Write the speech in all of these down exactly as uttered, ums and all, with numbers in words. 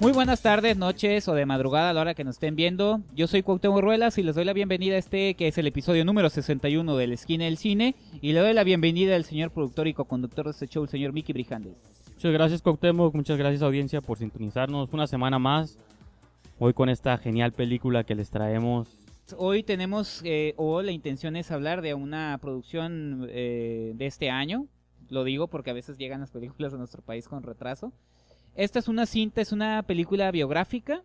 Muy buenas tardes, noches o de madrugada a la hora que nos estén viendo. Yo soy Cuauhtémoc Ruelas y les doy la bienvenida a este que es el episodio número sesenta y uno de La Esquina del Cine. Y le doy la bienvenida al señor productor y co-conductor de este show, el señor Mickey Brijandes. Muchas gracias, Cuauhtémoc, muchas gracias, audiencia, por sintonizarnos una semana más. Hoy con esta genial película que les traemos. Hoy tenemos, eh, o la intención es hablar de una producción eh, de este año. Lo digo porque a veces llegan las películas a nuestro país con retraso. Esta es una cinta, es una película biográfica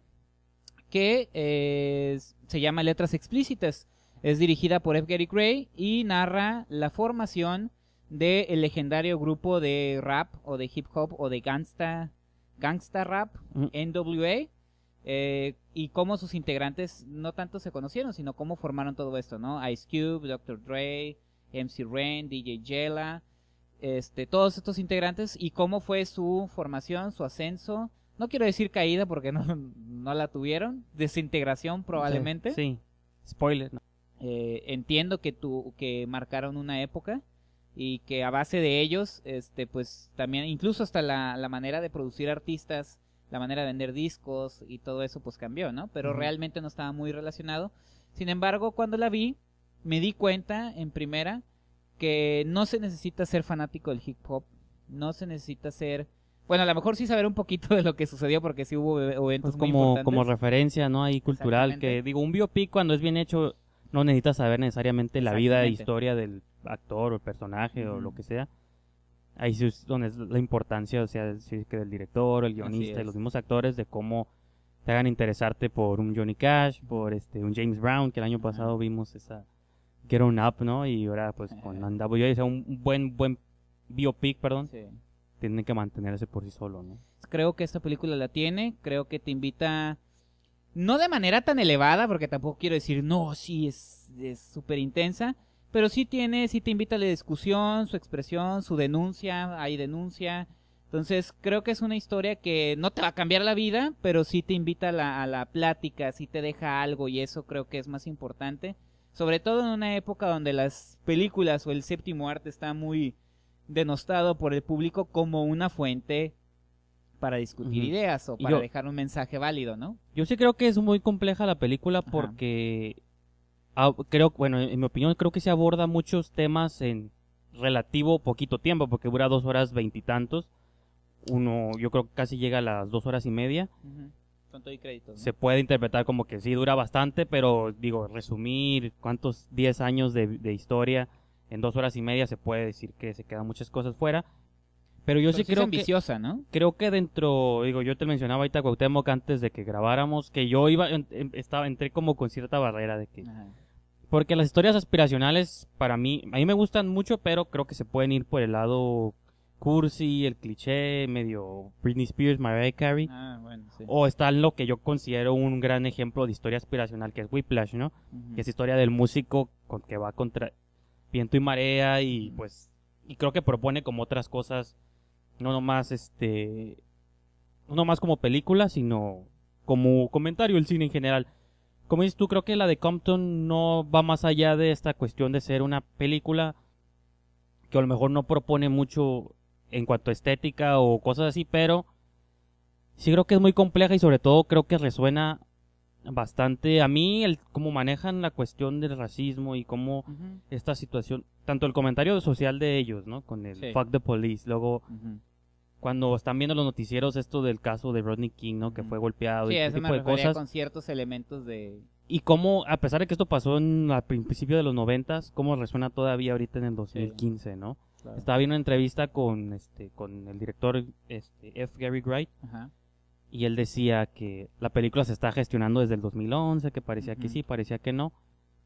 que eh, se llama Letras Explícitas. Es dirigida por F. Gary Gray y narra la formación del legendario grupo de rap o de hip hop o de gangsta, gangsta rap, mm. N W A, eh, y cómo sus integrantes no tanto se conocieron, sino cómo formaron todo esto, ¿no? Ice Cube, doctor Dre, M C Ren, D J Jella, este, todos estos integrantes y cómo fue su formación, su ascenso. No quiero decir caída porque no, no la tuvieron, desintegración probablemente. Sí, sí. Spoiler. No. Eh, entiendo que, tu, que marcaron una época y que a base de ellos, este, pues también incluso hasta la, la manera de producir artistas, la manera de vender discos y todo eso pues cambió, ¿no? Pero uh-huh. realmente no estaba muy relacionado. Sin embargo, cuando la vi, me di cuenta en primera que no se necesita ser fanático del hip hop, no se necesita ser... Bueno, a lo mejor sí saber un poquito de lo que sucedió porque sí hubo eventos pues muy como, importantes. Como referencia, ¿no? Ahí cultural, que digo, un biopic cuando es bien hecho no necesitas saber necesariamente la vida e historia del actor o el personaje uh-huh. o lo que sea. Ahí sí es donde es la importancia, o sea, sí, que del director, el guionista y los mismos actores, de cómo te hagan interesarte por un Johnny Cash, por este un James Brown, que el año uh-huh. pasado vimos esa Get On Up, ¿no? Y ahora pues uh-huh. con N W A, o sea, un buen buen biopic, perdón, sí. tienen que mantenerse por sí solo, ¿no? Creo que esta película la tiene, creo que te invita, no de manera tan elevada, porque tampoco quiero decir, no, sí, es súper intensa, pero sí tiene, sí te invita a la discusión, su expresión, su denuncia, hay denuncia. Entonces creo que es una historia que no te va a cambiar la vida, pero sí te invita a la, a la plática, sí te deja algo y eso creo que es más importante. Sobre todo en una época donde las películas o el séptimo arte está muy denostado por el público como una fuente para discutir uh-huh. ideas o para yo, dejar un mensaje válido, ¿no? Yo sí creo que es muy compleja la película porque ah, creo, bueno, en mi opinión creo que se aborda muchos temas en relativo poquito tiempo porque dura dos horas veintitantos. Uno, yo creo que casi llega a las dos horas y media. Uh-huh. Con todo y crédito, ¿no? Se puede interpretar como que sí dura bastante, pero digo, resumir cuántos diez años de, de historia en dos horas y media se puede decir que se quedan muchas cosas fuera. Pero yo pero sí, sí creo es ambiciosa, que, ¿no? Creo que dentro, digo, yo te mencionaba ahorita, Cuauhtémoc, antes de que grabáramos, que yo iba, en, en, estaba, entré como con cierta barrera de que... Ajá. Porque las historias aspiracionales, para mí, a mí me gustan mucho, pero creo que se pueden ir por el lado cursi, el cliché, medio Britney Spears, Mariah Carey. Ah, bueno, sí. O está lo que yo considero un gran ejemplo de historia aspiracional, que es Whiplash, ¿no? Uh-huh. Que es historia del músico con, que va contra viento y marea y uh-huh. pues... Y creo que propone como otras cosas, no nomás este... No nomás como película, sino como comentario del cine en general. Como dices tú, creo que la de Compton no va más allá de esta cuestión de ser una película que a lo mejor no propone mucho en cuanto a estética o cosas así, pero sí creo que es muy compleja y sobre todo creo que resuena bastante. A mí, el cómo manejan la cuestión del racismo y cómo uh-huh. esta situación, tanto el comentario social de ellos, ¿no? Con el sí. fuck the police, luego... Uh-huh. Cuando están viendo los noticieros esto del caso de Rodney King, ¿no? Que fue golpeado sí, y ese tipo de cosas. Con ciertos elementos de... Y cómo, a pesar de que esto pasó en, al principio de los noventas, cómo resuena todavía ahorita en el dos mil quince, sí. ¿no? Claro. Estaba viendo una entrevista con este con el director este, F. Gary Gray. Ajá. Y él decía que la película se está gestionando desde el dos mil once, que parecía uh-huh. que sí, parecía que no.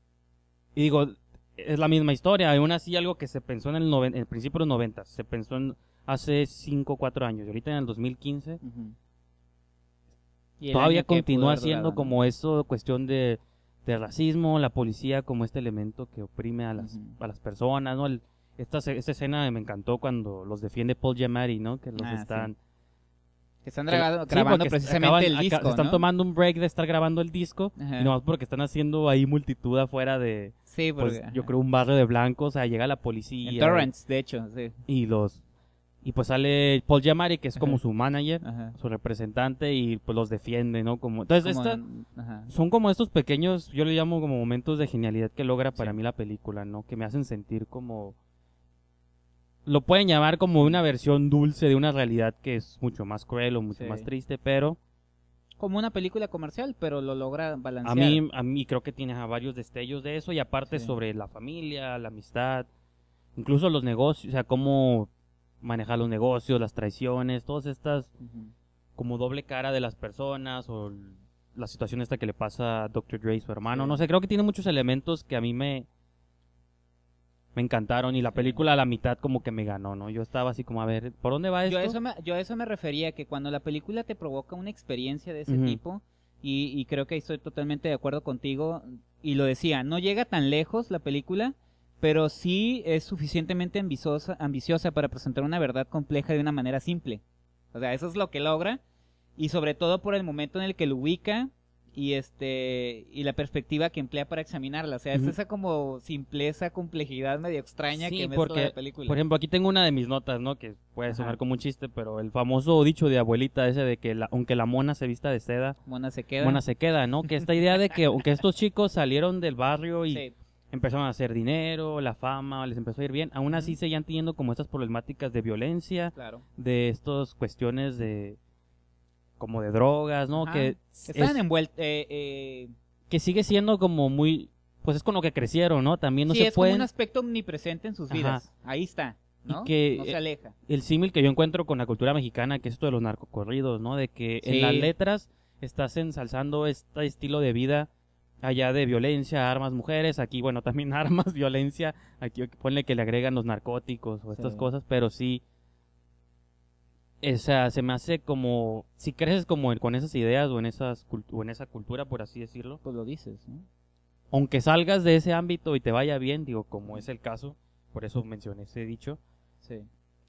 Y digo, es la misma historia. Aún así, algo que se pensó en el, noven, en el principio de los noventas, se pensó en... hace cinco o cuatro años, y ahorita en el dos mil quince, uh-huh. ¿Y todavía continúa siendo durar, como ¿no? eso, cuestión de, de racismo, la policía como este elemento que oprime a las, uh-huh. a las personas, ¿no? El, esta, esta escena me encantó cuando los defiende Paul Giamatti, ¿no? Que los ah, están... Sí. Que están grabando, que, grabando sí, precisamente acaban, el disco, acá, se están ¿no? tomando un break de estar grabando el disco, uh-huh. y nomás porque están haciendo ahí multitud afuera de... Sí, porque... Pues, yo creo un barrio de blancos, o sea, llega la policía... En Torrance, de hecho, sí. Y los... Y pues sale Paul Giamatti, que es como Ajá. su manager, Ajá. su representante, y pues los defiende, ¿no? Como, entonces, Como- esta, ajá. son como estos pequeños, yo le llamo como momentos de genialidad que logra para Sí. mí la película, ¿no? Que me hacen sentir como... Lo pueden llamar como una versión dulce de una realidad que es mucho más cruel o mucho Sí. más triste, pero Como una película comercial, pero lo logra a balancear. mí, a mí creo que tiene a varios destellos de eso, y aparte Sí. sobre la familia, la amistad, incluso los negocios, o sea, cómo manejar los negocios, las traiciones, todas estas Ujú. como doble cara de las personas, o l- la situación esta que le pasa a doctor Dre, su hermano, Sí. no sé, creo que tiene muchos elementos que a mí me me encantaron, y la película a la mitad como que me ganó, ¿no? Yo estaba así como, a ver, ¿por dónde va esto? Yo a, eso me, yo a eso me refería, que cuando la película te provoca una experiencia de ese Ujú. tipo, y, y creo que estoy totalmente de acuerdo contigo, y lo decía, no llega tan lejos la película, pero sí es suficientemente ambiciosa, ambiciosa para presentar una verdad compleja de una manera simple. O sea, eso es lo que logra, y sobre todo por el momento en el que lo ubica, y este y la perspectiva que emplea para examinarla. O sea, es Ujú. esa como simpleza, complejidad medio extraña Sí, que mezcla porque, la película. por ejemplo, aquí tengo una de mis notas, ¿no? Que puede sonar Ajá. como un chiste, pero el famoso dicho de abuelita ese de que la- aunque la mona se vista de seda, Mona se queda. mona se queda, ¿no? Que esta idea de que aunque estos chicos salieron del barrio y Sí. empezaron a hacer dinero, la fama, les empezó a ir bien, aún así Ujú. seguían teniendo como estas problemáticas de violencia, Claro. de estas cuestiones de como de drogas, ¿no? Ajá. Que Estaban es- envueltos. Eh, eh, que sigue siendo como muy, pues es con lo que crecieron, ¿no? También no sí, se es como pueden... un aspecto omnipresente en sus Ajá. vidas. Ahí está, ¿no? Y que, no se eh, aleja. El símil que yo encuentro con la cultura mexicana, que es esto de los narcocorridos, ¿no? De que Sí. en las letras estás ensalzando este estilo de vida allá de violencia, armas, mujeres, aquí, bueno, también armas, violencia, aquí ponle que le agregan los narcóticos o estas Sí. cosas, pero sí, o sea, se me hace como, si creces como en- con esas ideas o en, esas, cult- o en esa cultura, por así decirlo, Pues lo dices, ¿no? aunque salgas de ese ámbito y te vaya bien, digo, como es el caso, por eso mencioné ese dicho, Sí.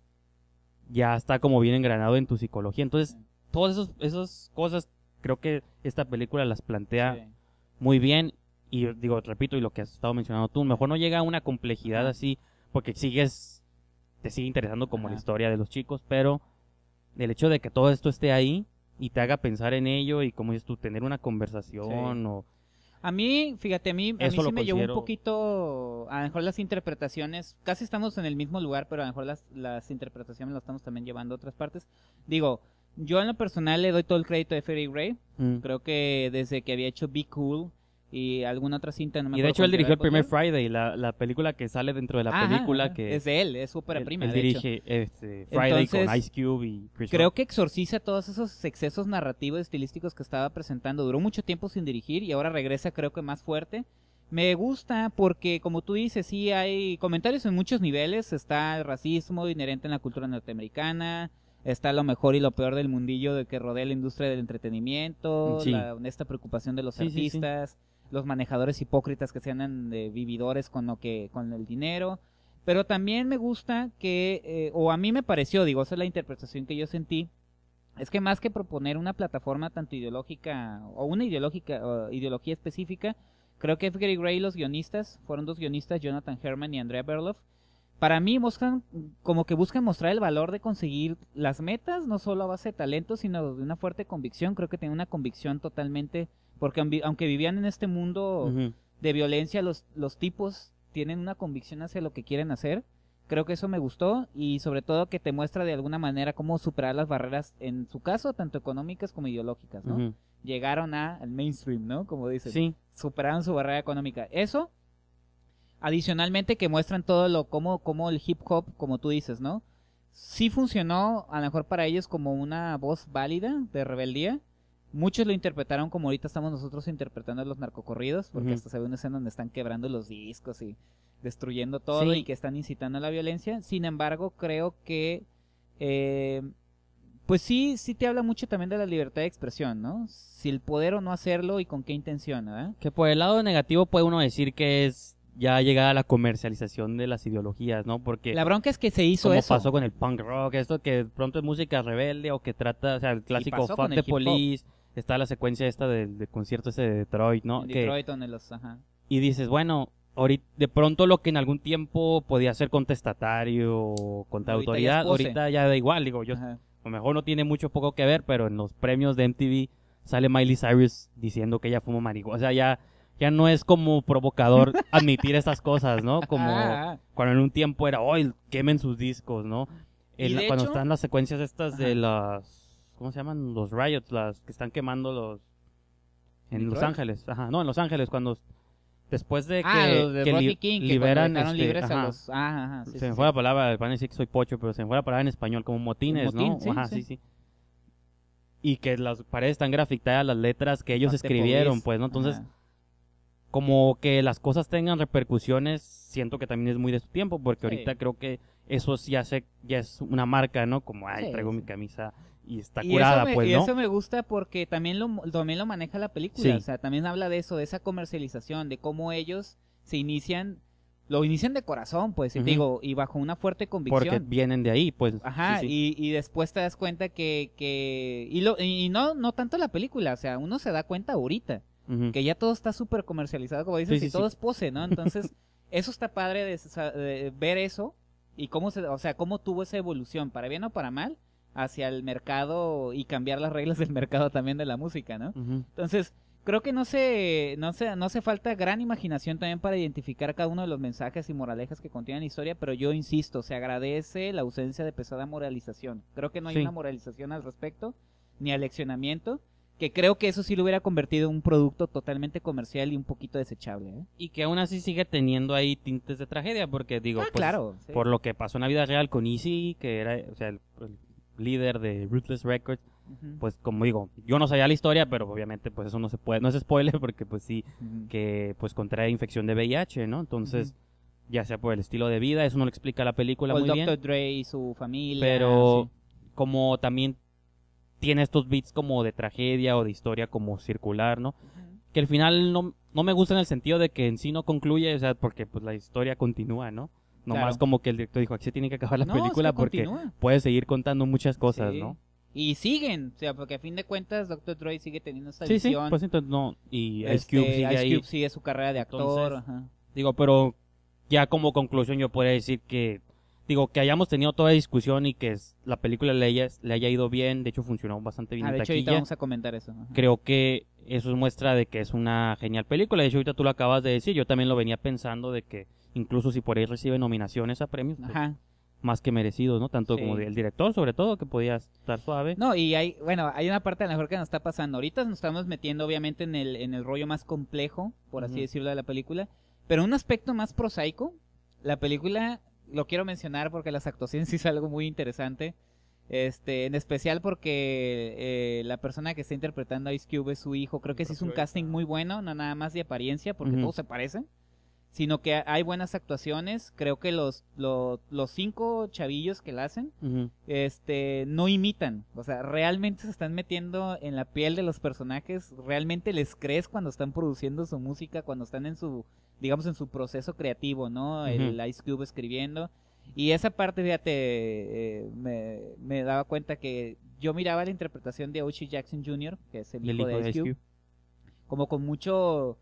ya está como bien engranado en tu psicología. Entonces, Sí. todas esos, esas cosas creo que esta película las plantea Sí. muy bien. Y digo, repito, y lo que has estado mencionando tú, mejor no llega a una complejidad Ajá. así, porque sigues, te sigue interesando como Ajá. la historia de los chicos, pero el hecho de que todo esto esté ahí y te haga pensar en ello y como dices tú, tener una conversación Sí. o... A mí, fíjate, a mí, a mí Eso sí lo me llevó un considero- poquito, a lo mejor las interpretaciones, casi estamos en el mismo lugar, pero a lo mejor las, las interpretaciones las estamos también llevando a otras partes. Digo, yo en lo personal le doy todo el crédito a Freddie Gray, Mm. creo que desde que había hecho Be Cool y alguna otra cinta, no me Y de acuerdo hecho él cuál dirigió el era, primer ¿cuál Friday, la, la película que sale dentro de la Ajá, película, ajá, que es de él, es ópera él, prima, él de hecho. dirige este, Friday con Entonces, Ice Cube y Chris Creo Rock. que exorciza todos esos excesos narrativos estilísticos que estaba presentando. Duró mucho tiempo sin dirigir y ahora regresa creo que más fuerte. Me gusta porque, como tú dices, sí hay comentarios en muchos niveles. Está el racismo inherente en la cultura norteamericana. Está lo mejor y lo peor del mundillo de que rodea la industria del entretenimiento. Sí. La honesta preocupación de los Sí, sí, sí. artistas. Los manejadores hipócritas que se andan de vividores con lo que con el dinero. Pero también me gusta que, eh, o a mí me pareció, digo, esa es la interpretación que yo sentí, es que más que proponer una plataforma tanto ideológica o una ideológica o ideología específica, creo que F. Gary Gray y los guionistas, fueron dos guionistas, Jonathan Herman y Andrea Berloff, para mí buscan, como que buscan mostrar el valor de conseguir las metas, no solo a base de talento, sino de una fuerte convicción. Creo que tienen una convicción totalmente, porque ambi- aunque vivían en este mundo Ujú. de violencia, los, los tipos tienen una convicción hacia lo que quieren hacer. Creo que eso me gustó y sobre todo que te muestra de alguna manera cómo superar las barreras, en su caso, tanto económicas como ideológicas, ¿no? Ujú. Llegaron a, al mainstream, ¿no? Como dicen. Sí, Superaron su barrera económica. Eso, adicionalmente que muestran todo lo, como, como el hip hop, como tú dices, ¿no? Sí funcionó, a lo mejor para ellos, como una voz válida de rebeldía. Muchos lo interpretaron como ahorita estamos nosotros interpretando los narcocorridos, porque Ujú. hasta se ve una escena donde están quebrando los discos y destruyendo todo Sí. y que están incitando a la violencia. Sin embargo, creo que eh, pues sí, sí te habla mucho también de la libertad de expresión, ¿no? Si el poder o no hacerlo y con qué intención, ¿verdad? que por el lado negativo puede uno decir que es ya llegada a la comercialización de las ideologías, ¿no? Porque La bronca es que se hizo como eso. pasó con el punk rock, esto que de pronto es música rebelde o que trata, o sea, el clásico pasó Fuck con the el hip hop. Police, está la secuencia esta del, del concierto ese de Detroit, ¿no? En Que, Detroit, donde los, ajá. y dices, bueno, ahorita, de pronto lo que en algún tiempo podía ser contestatario o contra Ahorita ya autoridad, es pose. ahorita ya da igual, digo, yo Ajá. a lo mejor no tiene mucho poco que ver, pero en los premios de M T V sale Miley Cyrus diciendo que ella fuma marihuana, o sea, ya, ya no es como provocador admitir estas cosas, ¿no? Como Ah, cuando en un tiempo era, oh, quemen sus discos, ¿no? Y El- de cuando hecho- están las secuencias estas de Ajá. las, ¿cómo se llaman? Los riots, las que están quemando los... En Los ¿Detroit? Ángeles, ajá, no, en Los Ángeles, cuando después de que, ah, los de que Rodney li- King, que liberan, cuando dejaron este, libres ajá, a los... Ah, ajá, sí, se sí, me sí. fue la palabra, van a decir que soy pocho, pero se me fue la palabra en español, como motines, Motín, ¿no? sí, Ajá, sí. sí, sí. Y que las paredes están grafitadas, las letras que ellos Fuck the escribieron, police. pues, ¿no? Entonces, Ajá. como que las cosas tengan repercusiones, siento que también es muy de su tiempo, porque Sí. ahorita creo que eso ya, se, ya es una marca, ¿no? Como, ay, Sí, traigo sí. mi camisa y está Y curada, eso me, pues, y ¿no? eso me gusta porque también lo, también lo maneja la película. Sí. O sea, también habla de eso, de esa comercialización, de cómo ellos se inician, lo inician de corazón, pues, y te Ujú. digo, y bajo una fuerte convicción. Porque vienen de ahí, pues. Ajá, sí, sí. Y, y después te das cuenta que, que y, lo, y no, no tanto la película, o sea, uno se da cuenta ahorita, Ujú. que ya todo está súper comercializado, como dices, Sí, sí, y todo sí. es pose, ¿no? Entonces, eso está padre de, sa- de ver eso, y cómo se, o sea, cómo tuvo esa evolución, para bien o para mal, hacia el mercado y cambiar las reglas del mercado también de la música, ¿no? Ujú. Entonces, creo que no se, no se, no hace falta gran imaginación también para identificar cada uno de los mensajes y moralejas que contiene la historia, pero yo insisto, se agradece la ausencia de pesada moralización. Creo que no hay Sí. una moralización al respecto, ni aleccionamiento, que creo que eso sí lo hubiera convertido en un producto totalmente comercial y un poquito desechable, ¿eh? Y que aún así sigue teniendo ahí tintes de tragedia, porque digo, Ah, pues, claro. Sí. por lo que pasó en la vida real con Easy, que era, o sea, el, el líder de Ruthless Records, Ujú, pues como digo, yo no sabía la historia, pero obviamente pues eso no se puede, no es spoiler porque pues sí, ujú. que pues contrae infección de V I H, ¿no? Entonces, ya sea por el estilo de vida, eso no lo explica la película O el muy bien, doctor Dre y su familia. pero sí. como también tiene estos beats como de tragedia o de historia como circular, ¿no? Ujú. Que al final no, no me gusta en el sentido de que en sí no concluye, o sea, porque pues la historia continúa, ¿no? No Claro. más como que el director dijo, aquí se tiene que acabar la No, es película que porque continúa. puede seguir contando muchas cosas, Sí. ¿no? Y siguen, o sea, porque a fin de cuentas doctor Dre sigue teniendo esta Sí, sí, visión. pues entonces no, y Ice Este, Cube sigue Ice ahí. Cube sigue su carrera de actor. Entonces, ajá. Digo, pero ya como conclusión yo podría decir que, digo, que hayamos tenido toda la discusión y que es- la película le haya, le haya ido bien, de hecho funcionó bastante bien Ah, en de hecho, ahorita taquilla. vamos a comentar eso. ajá. Creo que eso es muestra de que es una genial película. De hecho, ahorita tú lo acabas de decir, yo también lo venía pensando de que incluso si por ahí recibe nominaciones a premios, pues, Ajá. más que merecidos, ¿no? Tanto Sí. como del director, sobre todo, que podía estar suave. No, y hay, bueno, hay una parte a lo mejor que nos está pasando. Ahorita nos estamos metiendo obviamente en el, en el rollo más complejo, por así Ujú. decirlo, de la película. Pero un aspecto más prosaico, la película, lo quiero mencionar porque las actuaciones sí es algo muy interesante. Este, en especial porque eh, la persona que está interpretando a Ice Cube es su hijo. Creo que sí es un casting muy bueno, no nada más de apariencia, porque Ujú. todos se parecen. Sino que hay buenas actuaciones. Creo que los, los, los cinco chavillos que la hacen Ujú. este no imitan, o sea, realmente se están metiendo en la piel de los personajes, realmente les crees cuando están produciendo su música, cuando están en su, digamos, en su proceso creativo, ¿no? El Ujú. Ice Cube escribiendo. Y esa parte, fíjate, eh, me, me daba cuenta que yo miraba la interpretación de Oshie Jackson junior, que es el Y el hijo de Ice Cube, como con mucho,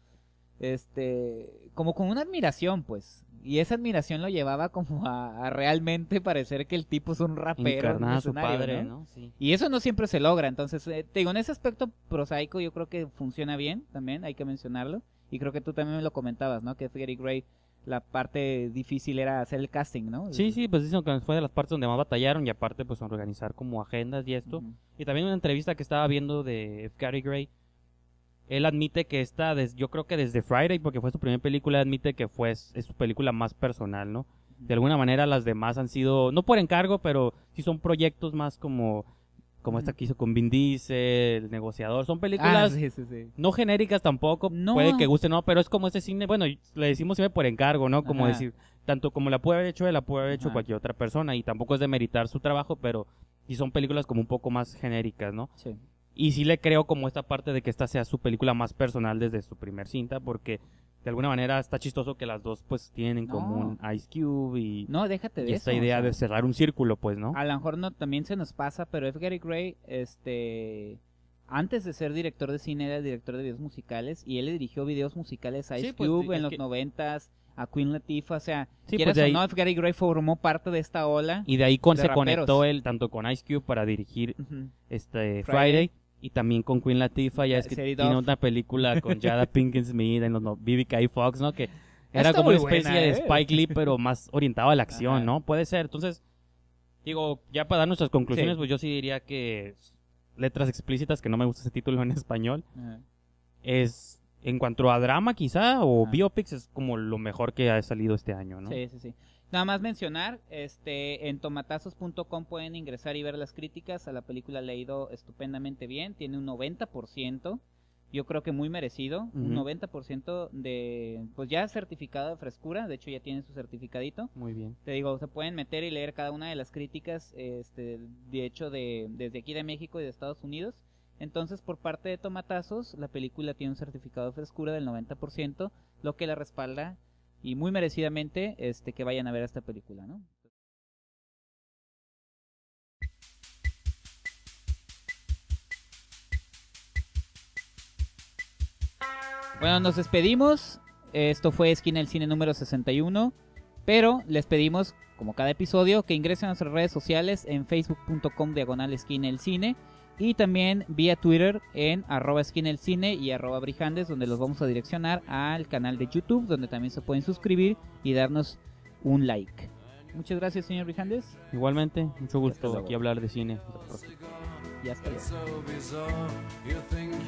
este, como con una admiración, pues. Y esa admiración lo llevaba como a, a realmente parecer que el tipo es un rapero. en el Encarnada a su escenario, padre, ¿no? ¿no? Sí. Y eso no siempre se logra, entonces, eh, te digo, en ese aspecto prosaico yo creo que funciona bien también, hay que mencionarlo. Y creo que tú también me lo comentabas, ¿no? Que Gary Gray, la parte difícil era hacer el casting, ¿no? Sí, sí, pues dicen que fue de las partes donde más batallaron y aparte pues organizar como agendas y esto. Ujú. Y también una entrevista que estaba viendo de F. Gary Gray, él admite que esta, des- yo creo que desde Friday, porque fue su primera película, admite que fue es, es su película más personal, ¿no? De alguna manera las demás han sido, no por encargo, pero sí son proyectos más como, como esta que hizo con Vin Diesel, El Negociador, son Ah, películas sí, sí, sí. no genéricas tampoco, No. puede que guste, no, pero es como este cine, bueno, le decimos siempre por encargo, ¿no? Como Ajá. decir, tanto como la puede haber hecho él, la puede haber hecho Ajá. cualquier otra persona, y tampoco es de meritar su trabajo, pero sí son películas como un poco más genéricas, ¿no? Sí. Y sí le creo como esta parte de que esta sea su película más personal desde su primer cinta, porque de alguna manera está chistoso que las dos pues tienen en No. común Ice Cube y, No, déjate de y eso. esta idea o sea, de cerrar un círculo, pues, ¿no? a lo mejor no, también se nos pasa, pero F. Gary Gray, este, antes de ser director de cine era director de videos musicales y él le dirigió videos musicales a Ice Sí, pues, Cube es en los que- noventas, a Queen Latifah, o sea, Sí, quieras pues, de o ahí- no, F. Gary Gray formó parte de esta ola. Y de ahí con, de se raperos. conectó él tanto con Ice Cube para dirigir Ujú. este Friday. Friday, y también con Queen Latifah. Ya Ya, es que Set It tiene Off. una película con Jada Pinkett Smith en los no- B B K Fox, ¿no? Que era Está como una muy especie buena, de ¿eh? Spike Lee, pero más orientado a la acción, Ajá. ¿no? Puede ser. Entonces, digo, ya para dar nuestras conclusiones, Sí. pues yo sí diría que Letras Explícitas, que no me gusta ese título en español, Ajá. es en cuanto a drama quizá, o Ajá. biopics, es como lo mejor que ha salido este año, ¿no? Sí, sí, sí. Nada más mencionar, este, en tomatazos punto com pueden ingresar y ver las críticas. A la película le ha ido estupendamente bien, tiene un noventa por ciento, yo creo que muy merecido, un Ujú. noventa por ciento de, pues ya certificado de frescura, de hecho ya tiene su certificadito. Muy bien. Te digo, se pueden meter y leer cada una de las críticas, este, de hecho de, desde aquí de México y de Estados Unidos. Entonces, por parte de Tomatazos, la película tiene un certificado de frescura del noventa por ciento, lo que la respalda y muy merecidamente este que vayan a ver esta película, ¿no? Bueno, nos despedimos. Esto fue Esquina del Cine número sesenta y uno. Pero les pedimos, como cada episodio, que ingresen a nuestras redes sociales en facebook punto com diagonal esquina el cine. Y también vía Twitter en arroba esquina el cine y arroba brijandes, donde los vamos a direccionar al canal de YouTube, donde también se pueden suscribir y darnos un like. Muchas gracias, señor Brijandes. Igualmente, mucho Hasta gusto luego. aquí hablar de cine. Y hasta luego. It's so bizarre. You think